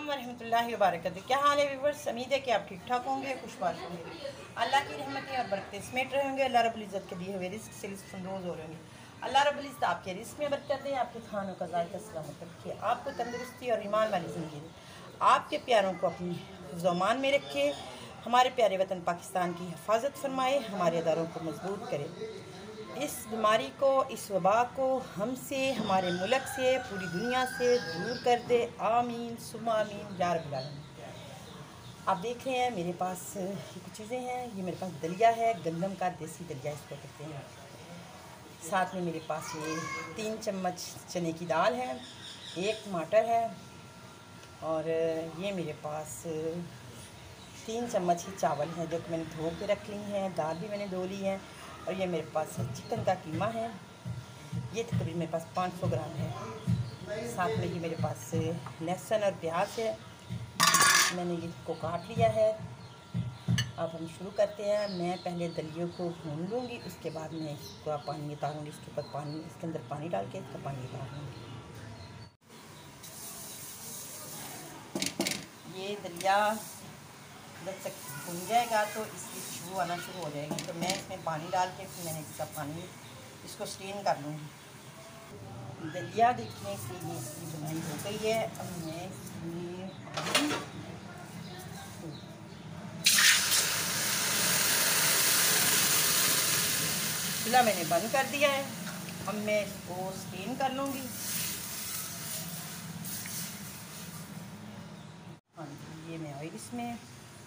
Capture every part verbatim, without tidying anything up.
अलैकुम वरहमतुल्लाहि वबरकातुहू। क्या हाल है व्यूवर्स? उम्मीद है कि आप ठीक ठाक होंगे, खुशबाश होंगे, अल्लाह की रहमतें और बरकतें समेट रहे होंगे। अल्लाह रब्बुल इज़्ज़त के दिए हुए रिस्क से लुत्फ़अंदोज़ हो रहे होंगे। अल्लाह रब्बुल इज़्ज़त आपके रिस्क में बरकत दे, आपके खानों का ज़ायका सलामत रखे, आपको तंदुरुस्ती और ईमान वाली ज़िंदगी दे, आपके प्यारों को अपनी ज़ुबान में रखे, हमारे प्यारे वतन पाकिस्तान की हिफाजत फरमाए, हमारे अदारों को मजबूत करे, इस बीमारी को, इस वबा को हमसे, हमारे मुल्क से, पूरी दुनिया से दूर कर दे। आमीन सुम्मा आमीन या रब्बिल आलमीन। आप देख रहे हैं मेरे पास कुछ चीज़ें हैं। ये मेरे पास दलिया है, गंदम का देसी दलिया इसको कहते हैं। साथ में मेरे पास ये तीन चम्मच चने की दाल है, एक टमाटर है, और ये मेरे पास तीन चम्मच ही चावल हैं जो कि मैंने धो के रख ली हैं। दाल भी मैंने धो ली है, और ये मेरे पास चिकन का कीमा है, ये तकरीबन मेरे पास पाँच सौ ग्राम है। साथ में ये मेरे पास लहसुन और प्याज है, मैंने इसको काट लिया है। अब हम शुरू करते हैं। मैं पहले दलियों को भून लूँगी, उसके बाद मैं इसका पानी उतारूँगी, इसके ऊपर पानी, इसके अंदर पानी डाल के इसका पानी उतारूँगी। ये दलिया जब तक भून जाएगा तो इसकी खुशबू आना शुरू हो जाएगी, तो मैं इसमें पानी डाल के फिर मैंने इसका पानी इसको स्टीम कर लूँगी। दलिया देखने के लिए इसकी बनाई हो गई है। अब मैं इसमें चूल्हा मैंने बंद कर दिया है। अब मैं इसको स्टीम कर लूँगी। हाँ जी, ये मैं ऑयल इसमें,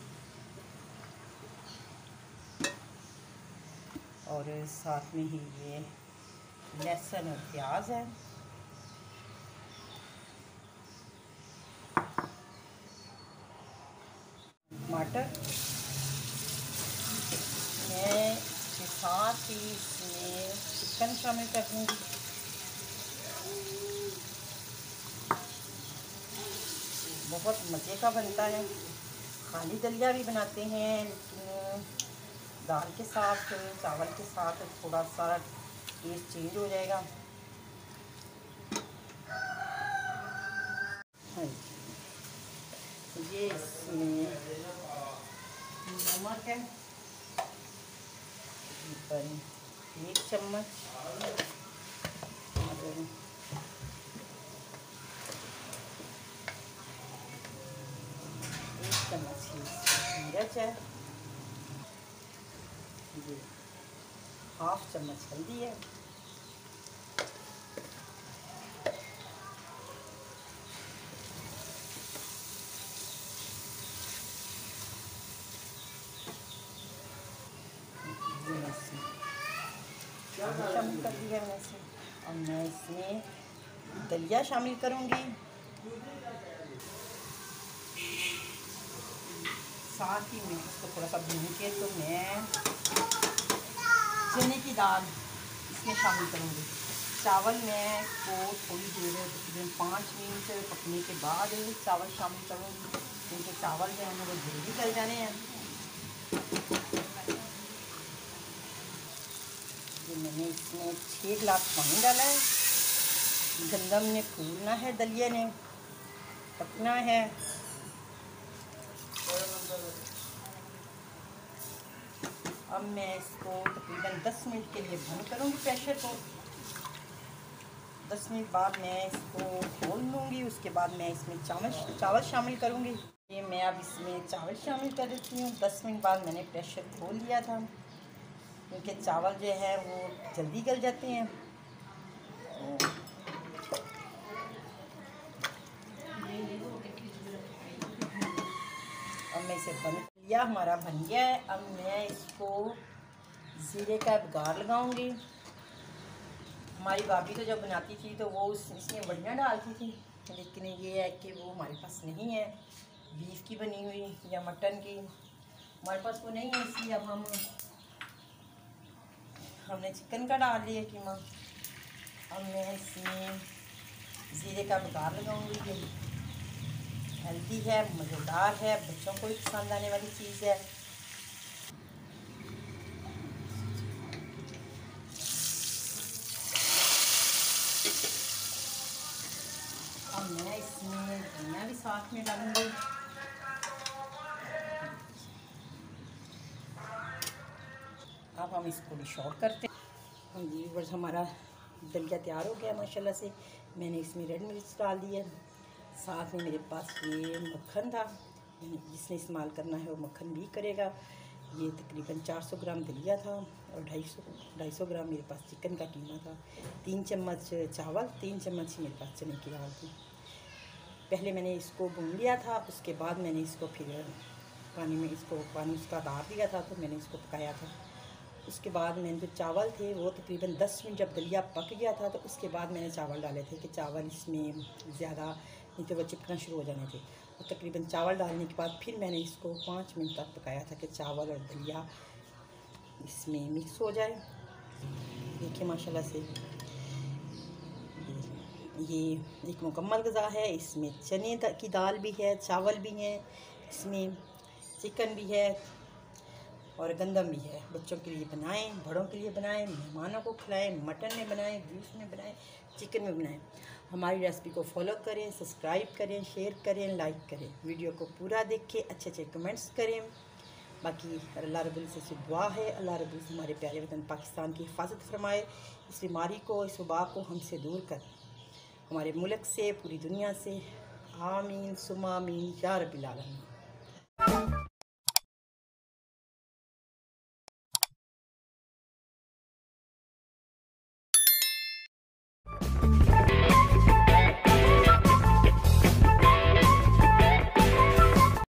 और साथ में ही ये लहसुन और प्याज है, टमाटर, मैं इसके साथ ही इसमें चिकन शामिल कर दूँगी। बहुत मज़े का बनता है। खाली दलिया भी बनाते हैं, लेकिन दाल के साथ, चावल के साथ थोड़ा सा टेस्ट चेंज हो जाएगा। हाँ, ये इसमें नमक है एक चम्मच, एक चम्मच ही मिर्च है, ये हाफ चम्मच हल्दी है, शामिल कर दिया मैंने इसे। और मैं इसमें दलिया शामिल करूँगी, साथ ही में इसको थोड़ा सा भून के तो मैं चने की दाल इसमें शामिल करूँगी। चावल मैं को थोड़ी देर तकरीबन पाँच मिनट पकने के बाद चावल शामिल करूँगी, क्योंकि चावल जो हैं वो जल्दी गल जाने हैं। मैंने इसमें छः गिलास पानी डाला है। गंदम ने फूलना है, दलिया ने पकना है। अब मैं इसको तकरीबन दस मिनट के लिए बंद करूँगी प्रेशर को। दस मिनट बाद मैं इसको खोल लूँगी, उसके बाद मैं इसमें चावल चावल शामिल करूँगी। ये मैं अब इसमें चावल शामिल कर देती हूँ। दस मिनट बाद मैंने प्रेशर खोल लिया था, क्योंकि चावल जो है वो जल्दी गल जाते हैं। अब मैं इसे बंद किया, हमारा बन गया है। अब मैं इसको ज़ीरे का बघार लगाऊंगी। हमारी भाभी तो जब बनाती थी तो वो उस इसमें बढ़िया डालती थी, लेकिन ये है कि वो हमारे पास नहीं है, बीफ की बनी हुई या मटन की हमारे पास वो नहीं है, इसलिए अब हम हमने चिकन का डाल लिया कीमा। अब मैं इसमें ज़ीरे का बघार लगाऊंगी। ये हेल्दी है, मज़ेदार है, बच्चों को भी पसंद आने वाली चीज़ है। अब मैं इसमें धनिया भी साथ में डालूंगी। अब हम इसको डिश आउट करते हैं। हाँ जी व्यूअर्स, हमारा दलिया तैयार हो गया माशाल्लाह से। मैंने इसमें रेड मिर्च डाल दी है, साथ में मेरे पास ये मक्खन था, जिसने इस्तेमाल करना है वो मक्खन भी करेगा। ये तकरीबन चार सौ ग्राम दलिया था और ढाई सौ ढाई सौ ग्राम मेरे पास चिकन का कीमा था। तीन चम्मच चावल, तीन चम्मच मेरे पास चने की दाल थी। पहले मैंने इसको भून लिया था, उसके बाद मैंने इसको फिर पानी में इसको पानी उसका डाल दिया था, तो मैंने इसको पकाया था। उसके बाद मैंने जो चावल थे वो तकरीबन दस मिनट जब दलिया पक गया था, तो उसके बाद मैंने चावल डाले थे कि चावल इसमें ज़्यादा नहीं तो वो चिपकना शुरू हो जाने थे। और तकरीबन चावल डालने के बाद फिर मैंने इसको पाँच मिनट तक पकाया था कि चावल और दलिया इसमें मिक्स हो जाए। देखिए माशाल्लाह से ये एक मुकम्मल ग़िज़ा है। इसमें चने की दाल भी है, चावल भी हैं, इसमें चिकन भी है और गंदम भी है। बच्चों के लिए बनाएं, बड़ों के लिए बनाएं, मेहमानों को खिलाएं, मटन में बनाएं, बीफ में बनाएं, चिकन में बनाएं। हमारी रेसिपी को फॉलो करें, सब्सक्राइब करें, शेयर करें, लाइक करें, वीडियो को पूरा देखें, अच्छे अच्छे कमेंट्स करें। बाकी अल्लाह रब्बुल इज़्ज़त से दुआ है, अल्लाह रब्बुल इज़्ज़त हमारे प्यारे वतन पाकिस्तान की हिफाजत फरमाए। इस बीमारी को, इस वबा को हमसे दूर कर, हमारे मुल्क से, पूरी दुनिया से। आमीन सुमा आमीन या रब्बिल आलमीन।